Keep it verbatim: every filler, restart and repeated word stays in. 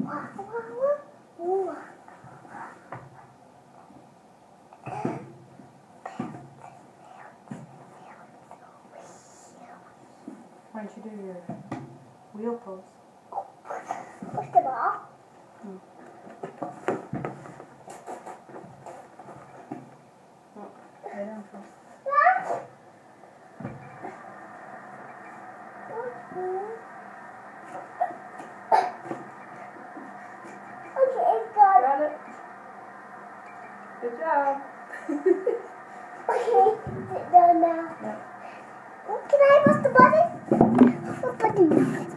Why don't you do your wheel pose? Push the ball. Hmm. Oh, lay down first. Okay, it's done. Got it. Good job. Okay, it's done now. Yep. Can I press the button? What button?